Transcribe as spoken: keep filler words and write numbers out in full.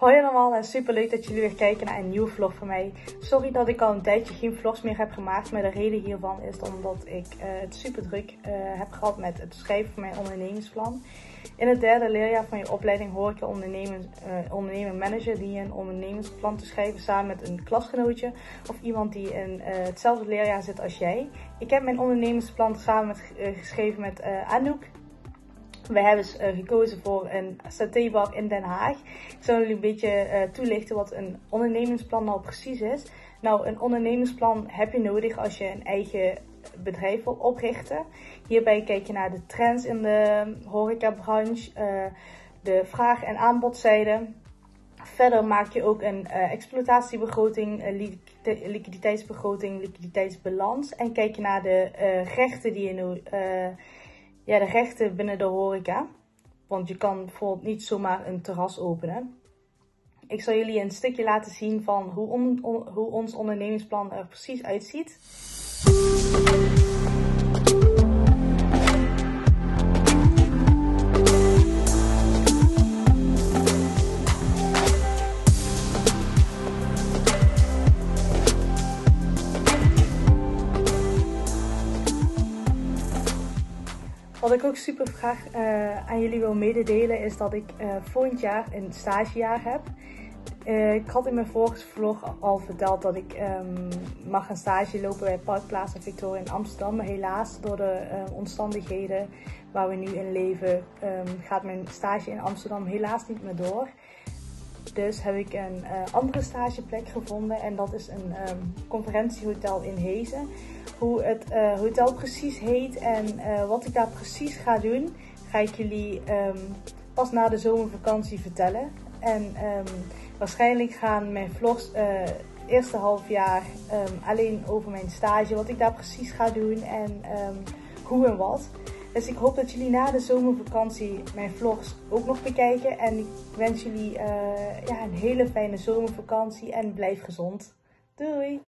Hoi allemaal en super leuk dat jullie weer kijken naar een nieuwe vlog van mij. Sorry dat ik al een tijdje geen vlogs meer heb gemaakt, maar de reden hiervan is omdat ik uh, het super druk uh, heb gehad met het schrijven van mijn ondernemingsplan. In het derde leerjaar van je opleiding hoor ik je ondernemen, uh, ondernemer manager die een ondernemingsplan te schrijven samen met een klasgenootje of iemand die in uh, hetzelfde leerjaar zit als jij. Ik heb mijn ondernemingsplan samen met, uh, geschreven met uh, Anouk. We hebben dus, uh, gekozen voor een satébar in Den Haag. Ik zal jullie een beetje uh, toelichten wat een ondernemingsplan nou precies is. Nou, een ondernemingsplan heb je nodig als je een eigen bedrijf wil oprichten. Hierbij kijk je naar de trends in de horecabranche, uh, de vraag- en aanbodzijde. Verder maak je ook een uh, exploitatiebegroting, uh, liquiditeitsbegroting, liquiditeitsbalans. En kijk je naar de uh, rechten die je nu... Uh, Ja, de rechten binnen de horeca. Want je kan bijvoorbeeld niet zomaar een terras openen. Ik zal jullie een stukje laten zien van hoe, on, on, hoe ons ondernemingsplan er precies uitziet. Wat ik ook super graag uh, aan jullie wil mededelen is dat ik uh, volgend jaar een stagejaar heb. Uh, ik had in mijn vorige vlog al verteld dat ik um, mag een stage lopen bij Parkplaza Victoria in Amsterdam. Maar helaas door de uh, omstandigheden waar we nu in leven um, gaat mijn stage in Amsterdam helaas niet meer door. Dus heb ik een uh, andere stageplek gevonden en dat is een um, conferentiehotel in Hezen. Hoe het uh, hotel precies heet en uh, wat ik daar precies ga doen, ga ik jullie um, pas na de zomervakantie vertellen. En um, waarschijnlijk gaan mijn vlogs uh, eerste half jaar um, alleen over mijn stage, wat ik daar precies ga doen en um, hoe en wat. Dus ik hoop dat jullie na de zomervakantie mijn vlogs ook nog bekijken. En ik wens jullie uh, ja, een hele fijne zomervakantie en blijf gezond. Doei!